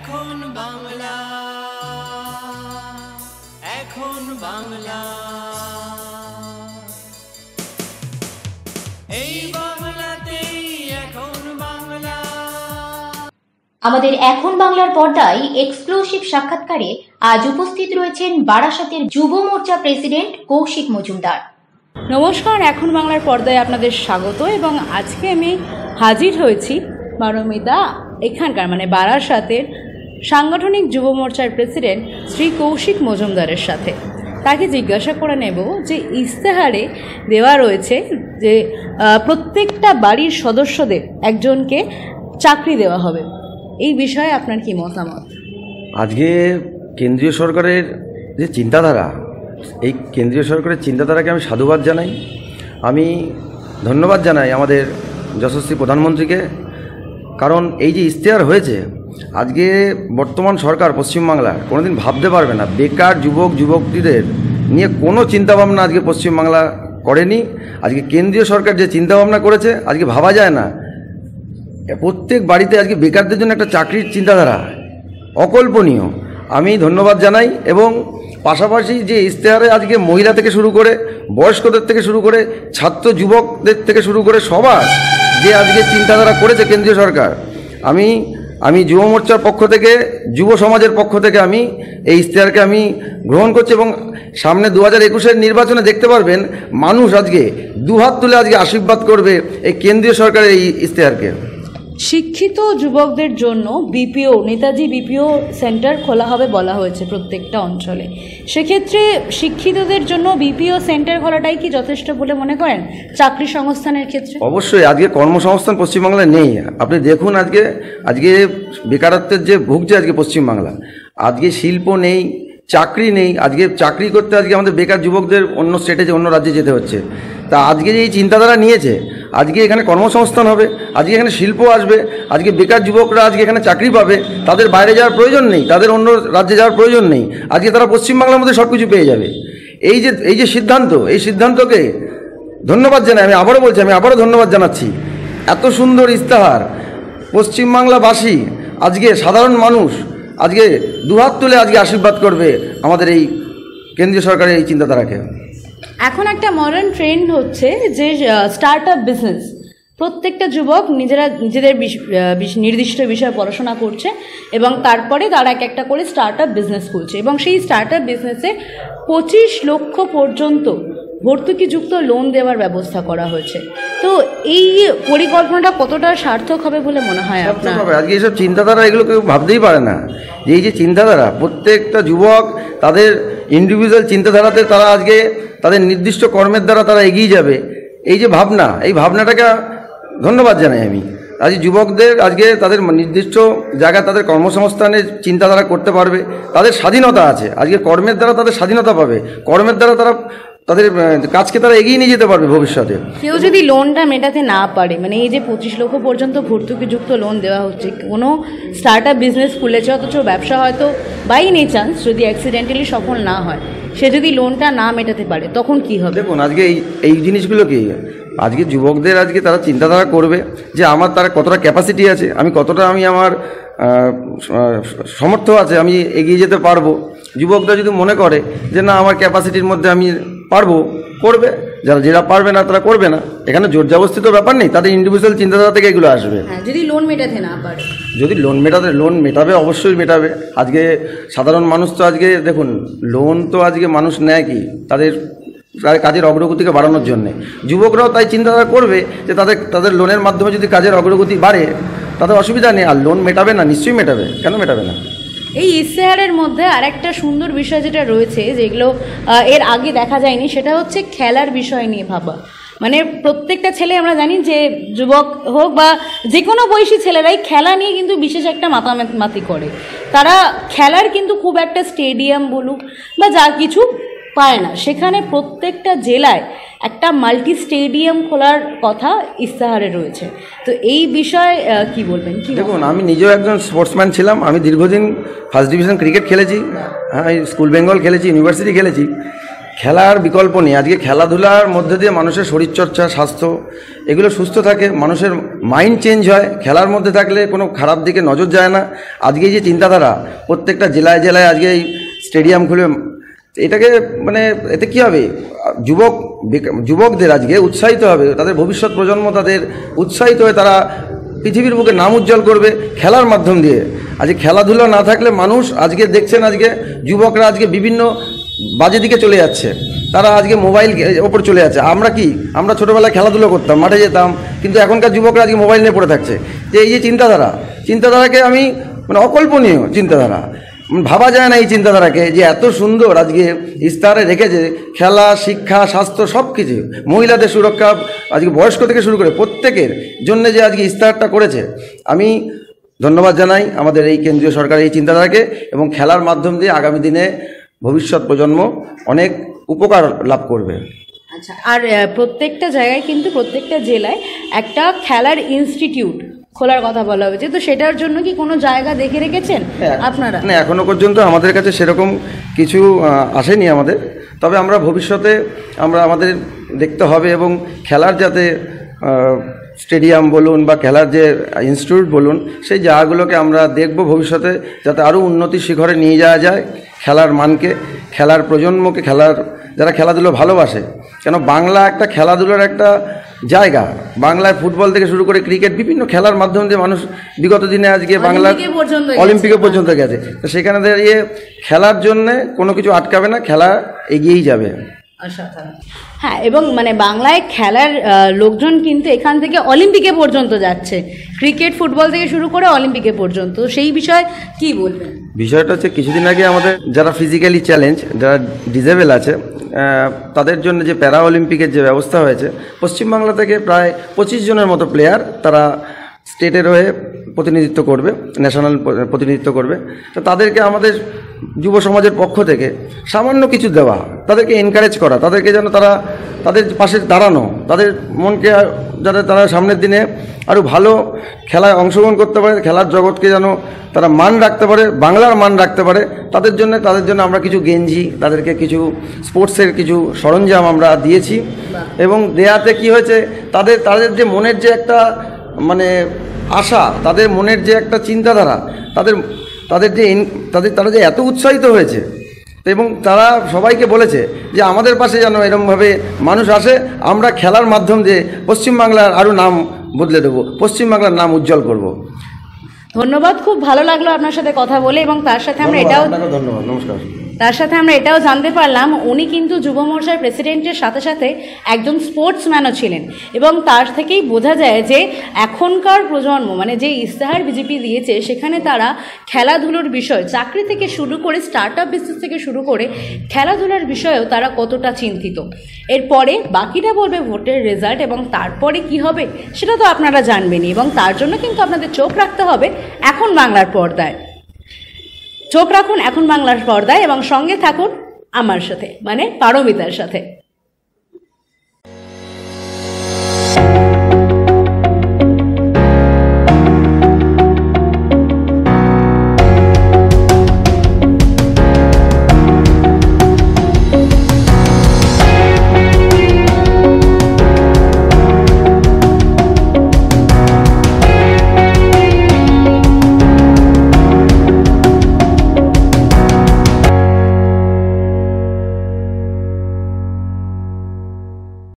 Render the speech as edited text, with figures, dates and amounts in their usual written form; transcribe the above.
এখন বাংলা, এখন বাংলা, এই বাংলাতেই এখন বাংলা। আমাদের এখন বাংলার পর্দায় এক্সক্লুসিভ সাক্ষাৎকারে আজ উপস্থিত রয়েছেন বারাসতের যুব মোর্চা প্রেসিডেন্ট কৌশিক মজুমদার। নমস্কার, এখন বাংলার পর্দায় আপনাদের স্বাগত। এবং আজকে আমি হাজির হয়েছি বারোমিদা এখানকার বারাসতের সাংগঠনিক যুব মোর্চার প্রেসিডেন্ট শ্রী কৌশিক মজুমদারের সাথে। তাকে জিজ্ঞাসা করে নেব যে ইস্তেহারে দেওয়া রয়েছে যে প্রত্যেকটা বাড়ির সদস্যদের একজনকে চাকরি দেওয়া হবে, এই বিষয়ে আপনার কি মতামত? আজকে কেন্দ্রীয় সরকারের যে চিন্তাধারা, এই কেন্দ্রীয় সরকারের চিন্তাধারাকে আমি সাধুবাদ জানাই, আমি ধন্যবাদ জানাই আমাদের যশস্বী প্রধানমন্ত্রীকে। কারণ এই যে ইশতেহার হয়েছে, আজকে বর্তমান সরকার পশ্চিমবাংলার কোনোদিন ভাবতে পারবে না বেকার যুবক যুবতীদের নিয়ে কোনো চিন্তাভাবনা আজকে পশ্চিমবাংলা করেনি। আজকে কেন্দ্রীয় সরকার যে চিন্তাভাবনা করেছে, আজকে ভাবা যায় না প্রত্যেক বাড়িতে আজকে বেকারদের জন্য একটা চাকরির চিন্তাধারা অকল্পনীয়। আমি ধন্যবাদ জানাই। এবং পাশাপাশি যে ইশতেহারে আজকে মহিলা থেকে শুরু করে বয়স্কদের থেকে শুরু করে ছাত্র যুবকদের থেকে শুরু করে সবার যে আজকে চিন্তাধারা করেছে কেন্দ্রীয় সরকার, আমি যুব মোর্চার পক্ষ থেকে, যুব সমাজের পক্ষ থেকে আমি এই ইশতেহারকে আমি গ্রহণ করছি। এবং সামনে 2021-এর নির্বাচনে দেখতে পারবেন মানুষ আজকে দুহাত তুলে আজকে আশীর্বাদ করবে এই কেন্দ্রীয় সরকারের এই ইশতেহারকে। শিক্ষিত যুবকদের জন্য বিপিও, নেতাজি বিপিও সেন্টার খোলা হবে বলা হয়েছে প্রত্যেকটা অঞ্চলে। সেক্ষেত্রে শিক্ষিতদের জন্য বিপিও সেন্টার খোলাটাই কি যথেষ্ট বলে মনে করেন চাকরি সংস্থানের ক্ষেত্রে? অবশ্যই। আজকে কর্মসংস্থান পশ্চিমবাংলায় নেই। আপনি দেখুন আজকে বেকারত্বের যে ভুগছে আজকে পশ্চিমবাংলা, আজকে শিল্প নেই, চাকরি নেই। আজকে চাকরি করতে আজকে আমাদের বেকার যুবকদের অন্য স্টেটে অন্য রাজ্যে যেতে হচ্ছে। তা আজকে যে এই চিন্তাধারা নিয়েছে, আজকে এখানে কর্মসংস্থান হবে, আজকে এখানে শিল্প আসবে, আজকে বেকার যুবকরা আজকে এখানে চাকরি পাবে, তাদের বাইরে যাওয়ার প্রয়োজন নেই, তাদের অন্য রাজ্যে যাওয়ার প্রয়োজন নেই। আজকে তারা পশ্চিমবাংলার মধ্যে সব কিছু পেয়ে যাবে। এই যে সিদ্ধান্ত, এই সিদ্ধান্তকে ধন্যবাদ জানাই। আমি আবারও বলছি, আমি আবারও ধন্যবাদ জানাচ্ছি। এত সুন্দর ইশতেহার, পশ্চিমবাংলাবাসী আজকে সাধারণ মানুষ আজকে দুহাত তুলে আজকে আশীর্বাদ করবে আমাদের এই কেন্দ্রীয় সরকারের এই চিন্তাধারাকে। এখন একটা মডার্ন ট্রেন্ড হচ্ছে যে স্টার্ট আপ বিজনেস। প্রত্যেকটা যুবক নিজেদের নির্দিষ্ট বিষয়ে পড়াশোনা করছে এবং তারপরে তারা একটা করে স্টার্ট আপ বিজনেস খুলছে এবং সেই স্টার্ট আপ বিজনেসে 25 লক্ষ পর্যন্ত ভর্তুকিযুক্ত লোন দেওয়ার ব্যবস্থা করা হয়েছে। তো এই পরিকল্পনাটা কতটা সার্থক হবে বলে মনে হয় আপনার? আজকে এইসব চিন্তাধারা এগুলো কেউ ভাবতেই পারে না। এই যে চিন্তাধারা, প্রত্যেকটা যুবক তাদের ইন্ডিভিজুয়াল চিন্তাধারাতে তারা আজকে তাদের নির্দিষ্ট কর্মের দ্বারা তারা এগিয়ে যাবে, এই যে ভাবনা, এই ভাবনাটাকে ধন্যবাদ জানাই আমি। আজ যুবকদের আজকে তাদের নির্দিষ্ট জায়গায় তাদের কর্মসংস্থানের চিন্তাধারা করতে পারবে, তাদের স্বাধীনতা আছে। আজকে কর্মের দ্বারা তাদের স্বাধীনতা পাবে, কর্মের দ্বারা তারা তাদের কাজকে তারা এগিয়ে নিয়ে যেতে পারবে ভবিষ্যতে। কেউ যদি লোনটা মেটাতে না পারে, এই যে 25 লক্ষ পর্যন্ত ভর্তুকিযুক্ত লোন দেওয়া হচ্ছে, কোনো স্টার্ট আপ বিজনেস খুলেছে, অথচ ব্যবসা হয়তো বাই এনি চান্স যদি অ্যাক্সিডেন্টালি সফল না হয়, সে যদি লোনটা না মেটাতে পারে তখন কি হবে? দেখুন আজকে এই জিনিসগুলো কি আজকে যুবকদের আজকে তারা চিন্তাধারা করবে যে তারা কতটা ক্যাপাসিটি আছে, কতটা আমার সামর্থ্য আছে, আমি এগিয়ে যেতে পারবো। যুবকরা যদি মনে করে যে না আমার ক্যাপাসিটির মধ্যে আমি পারবো, করবে। যারা পারবে না তারা করবে না। এখানে জোর জবরদস্তির ব্যাপার নেই, তাদের ইন্ডিভিজুয়াল চিন্তাধারা থেকে এগুলো আসবে। যদি লোন মেটাতে না পারে, যদি লোন মেটাবে, অবশ্যই মেটাবে। আজকে সাধারণ মানুষ তো আজকে দেখুন, লোন তো আজকে মানুষ নেয় কি তাদের কাজের অগ্রগতিকে বাড়ানোর জন্যে। যুবকরাও তাই চিন্তাধারা করবে যে তাদের লোনের মাধ্যমে যদি কাজের অগ্রগতি বাড়ে তাদের অসুবিধা নেই। আর লোন মেটাবে না, নিশ্চয়ই মেটাবে, কেন মেটাবে না? এই ইশতেহারের মধ্যে আরেকটা সুন্দর বিষয় যেটা রয়েছে, যেগুলো এর আগে দেখা যায়নি, সেটা হচ্ছে খেলার বিষয় নিয়ে ভাবা। প্রত্যেকটা ছেলে আমরা জানি যে যুবক হোক বা যে কোনো বয়সী ছেলেরাই খেলা নিয়ে কিন্তু বিশেষ একটা মাতামাতি করে। তারা খেলার কিন্তু খুব একটা স্টেডিয়াম বলুক বা যা কিছু পায় না। সেখানে প্রত্যেকটা জেলায় একটা মাল্টি স্টেডিয়াম খোলার কথা ইশতেহারে রয়েছে। তো এই বিষয়ে কি বলবেন? দেখুন, আমি নিজেও একজন স্পোর্টসম্যান ছিলাম। আমি দীর্ঘদিন ফার্স্ট ডিভিশন ক্রিকেট খেলেছি, স্কুল বেঙ্গল খেলেছি, ইউনিভার্সিটি খেলেছি। খেলার বিকল্প নেই। আজকে খেলাধুলার মধ্যে দিয়ে মানুষের শরীরচর্চা, স্বাস্থ্য এগুলো সুস্থ থাকে, মানুষের মাইন্ড চেঞ্জ হয়। খেলার মধ্যে থাকলে কোনো খারাপ দিকে নজর যায় না। আজকে যে চিন্তাধারা প্রত্যেকটা জেলায় জেলায় আজকে এই স্টেডিয়াম খুলে, এটাকে মানে এতে কী হবে, যুবকদের আজকে উৎসাহিত হবে, তাদের ভবিষ্যৎ প্রজন্ম তাদের উৎসাহিত হয়ে তারা পৃথিবীর বুকে নাম উজ্জ্বল করবে খেলার মাধ্যম দিয়ে। আজকে খেলাধুলা না থাকলে মানুষ আজকে দেখছেন, আজকে যুবকরা আজকে বিভিন্ন বাজে দিকে চলে যাচ্ছে, তারা আজকে মোবাইল ওপর চলে যাচ্ছে। আমরা ছোটোবেলায় খেলাধুলো করতাম, মাঠে যেতাম, কিন্তু এখনকার যুবকরা আজকে মোবাইল নিয়ে পড়ে থাকছে। যে এই যে চিন্তাধারাকে আমি মানে অকল্পনীয় চিন্তাধারা, ভাবা যায় না এই চিন্তাধারাকে, যে এত সুন্দর আজকে ইস্তাহারে রেখেছে খেলা, শিক্ষা, স্বাস্থ্য সব কিছু, মহিলাদের সুরক্ষা, আজকে বয়স্ক থেকে শুরু করে প্রত্যেকের জন্য যে আজকে ইস্তাহারটা করেছে। আমি ধন্যবাদ জানাই আমাদের এই কেন্দ্রীয় সরকারের এই চিন্তাধারাকে, এবং খেলার মাধ্যম দিয়ে আগামী দিনে ভবিষ্যৎ প্রজন্ম অনেক উপকার লাভ করবে। আচ্ছা, আর প্রত্যেকটা জায়গায় কিন্তু প্রত্যেকটা জেলায় একটা খেলার ইনস্টিটিউট খোলার কথা বলা হয়েছে, তো সেটার জন্য কি কোনো জায়গা দেখে রেখেছেন আপনারা? না, এখনো পর্যন্ত আমাদের কাছে সেরকম কিছু আসেনি আমাদের, তবে আমরা ভবিষ্যতে আমাদের দেখতে হবে, এবং খেলার যাতে স্টেডিয়াম বলুন বা খেলার যে ইনস্টিটিউট বলুন, সেই জায়গাগুলোকে আমরা দেখব ভবিষ্যতে, যাতে আরও উন্নতির শিখরে নিয়ে যাওয়া যায় খেলার মানকে, খেলার প্রজন্মকে, যারা খেলাধুলো ভালোবাসে। কেন বাংলা একটা খেলাধুলার একটা জায়গা, বাংলায় ফুটবল থেকে শুরু করে ক্রিকেট, বিভিন্ন খেলার মাধ্যম দিয়ে মানুষ বিগত দিনে আজকে বাংলার অলিম্পিকে পর্যন্ত গেছে। তো সেখানে দাঁড়িয়ে খেলার জন্যে কোনো কিছু আটকাবে না, খেলা এগিয়েই যাবে। হ্যাঁ, এবং মানে বাংলায় খেলার লোকজন কিন্তু এখান থেকে অলিম্পিকে পর্যন্ত যাচ্ছে, ক্রিকেট, ফুটবল থেকে শুরু করে অলিম্পিকে পর্যন্ত। সেই বিষয়ে কি বলবেন? বিষয়টা হচ্ছে, কিছুদিন আগে আমাদের যারা ফিজিক্যালি চ্যালেঞ্জ, যারা ডিজেবল আছে, তাদের জন্য যে প্যারা অলিম্পিকের যে ব্যবস্থা হয়েছে, পশ্চিমবাংলা থেকে প্রায় 25 জনের মতো প্লেয়ার তারা স্টেটের হয়ে প্রতিনিধিত্ব করবে, ন্যাশনাল প্রতিনিধিত্ব করবে। তো তাদেরকে আমাদের যুব সমাজের পক্ষ থেকে সামান্য কিছু দেওয়া, তাদেরকে এনকারেজ করা, তাদেরকে যেন তাদের পাশে দাঁড়ানো, তাদের মনকে যাতে তারা সামনের দিনে আরও ভালো খেলায় অংশগ্রহণ করতে পারে, খেলার জগৎকে যেন তারা মান রাখতে পারে, বাংলার মান রাখতে পারে, তাদের জন্য আমরা কিছু গেঞ্জি, তাদেরকে কিছু স্পোর্টসের কিছু সরঞ্জাম আমরা দিয়েছি। এবং দেয়াতে কি হয়েছে, তাদের যে মনের যে একটা মানে আশা, তাদের মনের যে একটা চিন্তাধারা, তারা যে এত উৎসাহিত হয়েছে, এবং তারা সবাইকে বলেছে যে আমাদের পাশে যেন এরকমভাবে মানুষ আসে, আমরা খেলার মাধ্যম দিয়ে পশ্চিমবাংলার আরও নাম বদলে দেবো, পশ্চিমবাংলার নাম উজ্জ্বল করব। ধন্যবাদ, খুব ভালো লাগলো আপনার সাথে কথা বলে, এবং তার সাথে আমরা ধন্যবাদ, নমস্কার। তার সাথে আমরা এটাও জানতে পারলাম উনি কিন্তু যুব মোর্চার প্রেসিডেন্টের সাথে সাথে একজন স্পোর্টসম্যানও ছিলেন, এবং তার থেকেই বোঝা যায় যে এখনকার প্রজন্ম মানে যে ইস্তাহার বিজেপি দিয়েছে সেখানে তারা খেলাধুলোর বিষয়, চাকরি থেকে শুরু করে স্টার্ট আপ বিজনেস থেকে শুরু করে খেলাধুলার বিষয়েও তারা কতটা চিন্তিত। এরপরে বাকিটা বলবে ভোটের রেজাল্ট, এবং তারপরে কি হবে সেটা তো আপনারা জানবেনই, এবং তার জন্য কিন্তু আপনাদের চোখ রাখতে হবে এখন বাংলার পর্দায়। চোখ রাখুন এখন বাংলার পর্দায়, এবং সঙ্গে থাকুন আমার সাথে, মানে পারমিতার সাথে।